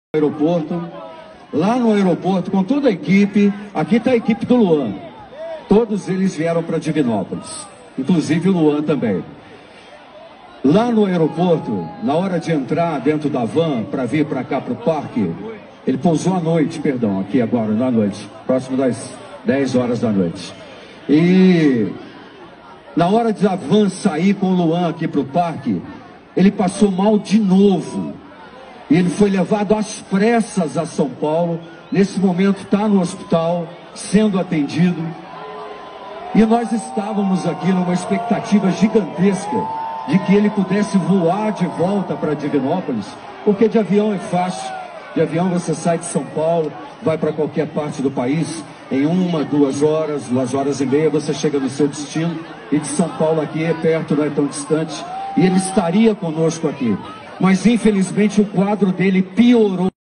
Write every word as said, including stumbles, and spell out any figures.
aeroporto, lá no aeroporto, com toda a equipe. Aqui está a equipe do Luan. Todos eles vieram para Divinópolis, inclusive o Luan também. Lá no aeroporto, na hora de entrar dentro da van para vir para cá para o parque, ele pousou à noite, perdão, aqui agora, na noite, próximo das dez horas da noite. E na hora de a van sair com o Luan aqui para o parque, ele passou mal de novo. E ele foi levado às pressas a São Paulo. Nesse momento está no hospital, sendo atendido. E nós estávamos aqui numa expectativa gigantesca de que ele pudesse voar de volta para Divinópolis, porque de avião é fácil. De avião você sai de São Paulo, vai para qualquer parte do país, em uma, duas horas, duas horas e meia você chega no seu destino. E de São Paulo aqui é perto, não é tão distante. E ele estaria conosco aqui. Mas infelizmente o quadro dele piorou.